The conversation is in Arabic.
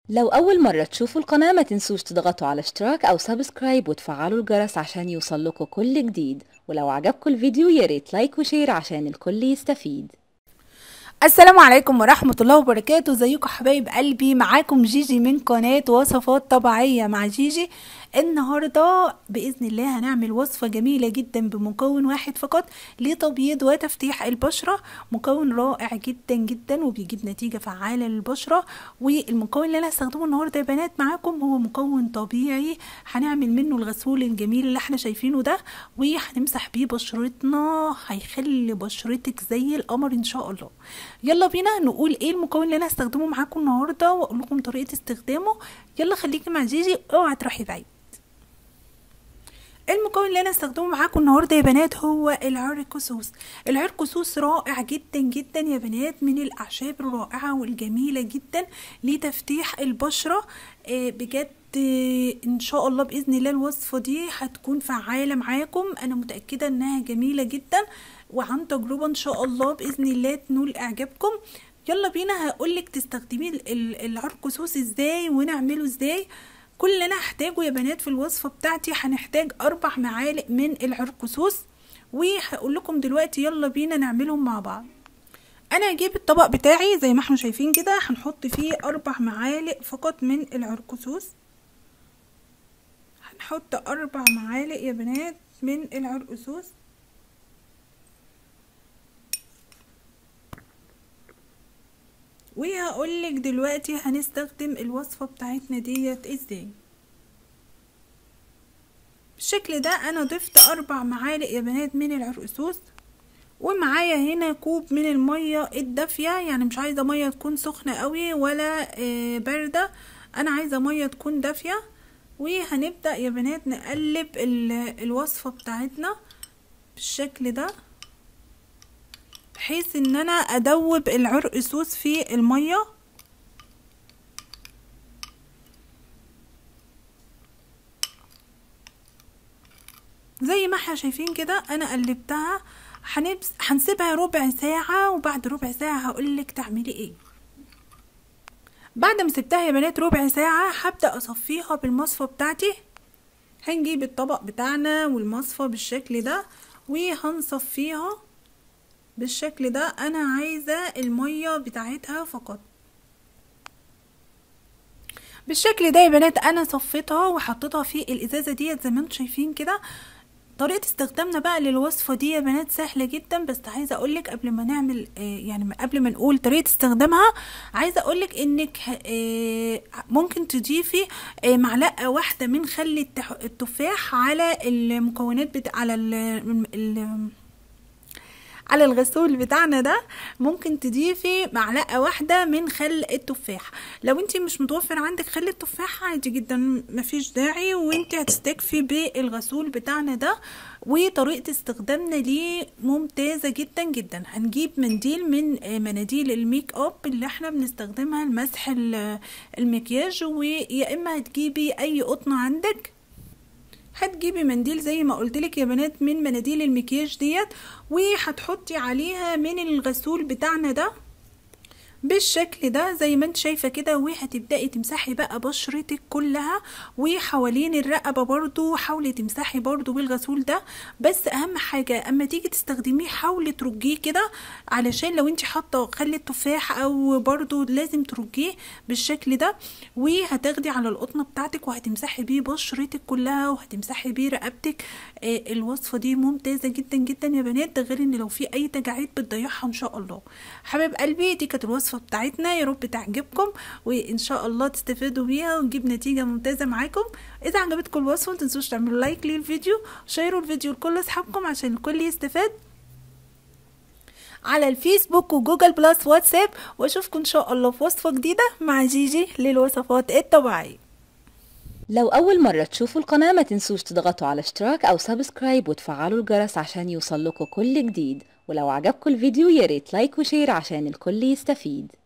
لو أول مرة تشوفوا القناة ما تنسوش تضغطوا على اشتراك أو سبسكرايب وتفعلوا الجرس عشان يوصلكوا كل جديد. ولو عجبكم الفيديو ياريت لايك وشير عشان الكل يستفيد. السلام عليكم ورحمة الله وبركاته. ازيكم حبايب قلبي؟ معاكم جيجي من قناة وصفات طبيعية مع جيجي. النهاردة بإذن الله هنعمل وصفة جميلة جدا بمكون واحد فقط لتبييض وتفتيح البشرة. مكون رائع جدا جدا وبيجيب نتيجة فعالة للبشرة. والمكون اللي انا هستخدمه النهاردة يا بنات معاكم هو مكون طبيعي، هنعمل منه الغسول الجميل اللي احنا شايفينه ده، وهنمسح بيه بشرتنا، هيخلي بشرتك زي القمر ان شاء الله. يلا بينا نقول ايه المكون اللي انا هستخدمه معاكم النهارده واقول لكم طريقه استخدامه. يلا خليكي مع جيجي، اوعى تروحي بعيد. المكون اللي انا هستخدمه معاكم النهارده يا بنات هو العرقسوس. العرقسوس رائع جدا جدا يا بنات، من الاعشاب الرائعه والجميله جدا لتفتيح البشره. بجد ان شاء الله باذن الله الوصفه دي هتكون فعاله معاكم، انا متاكده انها جميله جدا وعن تجربه ان شاء الله باذن الله تنول اعجابكم. يلا بينا هقولك تستخدمي العرقسوس ازاي ونعمله ازاي. كل اللي انا هحتاجه يا بنات في الوصفه بتاعتي هنحتاج 4 معالق من العرقسوس، وهقول لكم دلوقتي يلا بينا نعملهم مع بعض. انا هجيب الطبق بتاعي زي ما احنا شايفين كده، هنحط فيه 4 معالق فقط من العرقسوس. هنحط 4 معالق يا بنات من العرقسوس. وهقولك دلوقتي هنستخدم الوصفة بتاعتنا ديت ازاي. بالشكل ده انا ضفت 4 معالق يا بنات من العرقسوس، ومعايا هنا كوب من المية الدافية، يعني مش عايزة مية تكون سخنة قوي ولا باردة، انا عايزة مية تكون دافية. وهنبدأ يا بنات نقلب الوصفة بتاعتنا بالشكل ده، بحيث ان انا ادوب العرقسوس في المية. زي ما احنا شايفين كده انا قلبتها، هنسيبها ربع ساعة، وبعد ربع ساعة هقولك تعملي ايه. بعد ما سبتها يا بنات ربع ساعة هبدأ اصفيها بالمصفى بتاعتي. هنجيب الطبق بتاعنا والمصفى بالشكل ده وهنصفيها بالشكل ده. انا عايزة المية بتاعتها فقط بالشكل ده يا بنات. انا صفيتها وحطيتها في الازازة ديت زي ما انتم شايفين كده. طريقة استخدامنا بقى للوصفة دي يا بنات سهلة جدا، بس عايزة اقولك قبل ما نعمل يعني قبل ما نقول طريقة استخدامها، عايزة اقولك انك ممكن تضيفي معلقة واحدة من خل التفاح على المكونات على الغسول بتاعنا ده. ممكن تضيفي معلقة واحدة من خل التفاح. لو انتي مش متوفر عندك خل التفاح عادي جدا، مفيش داعي، وانتي هتستكفي بالغسول بتاعنا ده. وطريقة استخدامنا ليه ممتازة جدا جدا. هنجيب منديل من مناديل الميك اب اللي احنا بنستخدمها لمسح المكياج، ويا اما هتجيبي اي قطن عندك، هتجيبي منديل زي ما قلتلك يا بنات من مناديل المكياج ديت، وهتحطي عليها من الغسول بتاعنا ده بالشكل ده زي ما انت شايفة كده. وهتبدأي تمسحي بقى بشرتك كلها وحوالين الرقبة برضو، حاولي تمسحي برضو بالغسول ده. بس اهم حاجة اما تيجي تستخدميه حاولي ترجيه كده، علشان لو انت حاطة خل التفاح او برضو لازم ترجيه بالشكل ده. وهتاخدي على القطنة بتاعتك وهتمسحي بيه بشرتك كلها وهتمسحي بيه رقبتك. الوصفة دي ممتازة جدا جدا يا بنات، ده غير ان لو في اي تجاعيد بتضيعها ان شاء الله. حبايب قلبي دي كانت الوصفة بتاعتنا، يا رب تعجبكم وان شاء الله تستفادوا بيها ونجيب نتيجة ممتازة معاكم. اذا عجبتكم الوصفة متنسوش تعملوا لايك للفيديو وشيروا الفيديو لكل اصحابكم عشان الكل يستفاد على الفيسبوك وجوجل بلس واتساب. واشوفكم ان شاء الله في وصفة جديدة مع جيجي للوصفات الطبيعية. لو أول مرة تشوفوا القناة ما تنسوش تضغطوا على اشتراك أو سبسكرايب وتفعلوا الجرس عشان يوصلكوا كل جديد. ولو عجبكم الفيديو ياريت لايك وشير عشان الكل يستفيد.